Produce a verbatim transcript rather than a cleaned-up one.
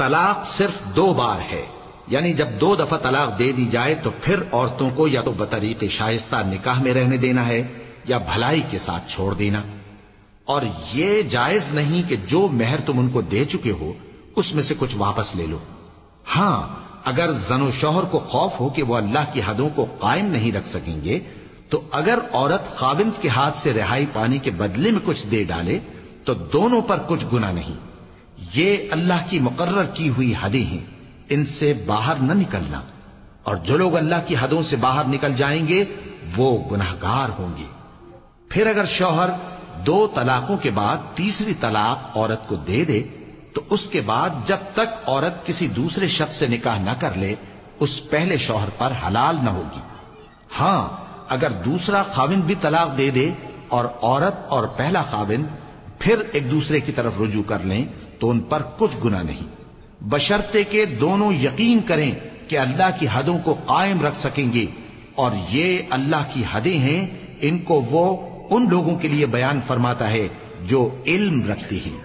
طلاق صرف دو بار ہے، یعنی جب دو دفعہ طلاق دے دی جائے تو پھر عورتوں کو یا تو بطریق شائستہ نکاح میں رہنے دینا ہے یا بھلائی کے ساتھ چھوڑ دینا. اور یہ جائز نہیں کہ جو مہر تم ان کو دے چکے ہو اس میں سے کچھ واپس لے لو. ہاں اگر زن و شوہر کو خوف ہو کہ وہ اللہ کی حدوں کو قائم نہیں رکھ سکیں گے تو اگر عورت خاوند کے ہاتھ سے رہائی پانے کے بدلے میں کچھ دے ڈالے تو دونوں پر کچھ گناہ نہیں. یہ اللہ کی مقرر کی ہوئی حدیں ہیں، ان سے باہر نہ نکلنا، اور جو لوگ اللہ کی حدوں سے باہر نکل جائیں گے وہ گناہگار ہوں گے. پھر اگر شوہر دو طلاقوں کے بعد تیسری طلاق عورت کو دے دے تو اس کے بعد جب تک عورت کسی دوسرے شخص سے نکاح نہ کر لے اس پہلے شوہر پر حلال نہ ہوگی. ہاں اگر دوسرا خاوند بھی طلاق دے دے اور عورت اور پہلا خاوند پھر ایک دوسرے کی طرف رجوع کر لیں تو ان پر کچھ گناہ نہیں، بشرطے کہ دونوں یقین کریں کہ اللہ کی حدوں کو قائم رکھ سکیں گے، اور یہ اللہ کی حدیں ہیں، ان کو وہ ان لوگوں کے لیے بیان فرماتا ہے جو علم رکھتے ہیں.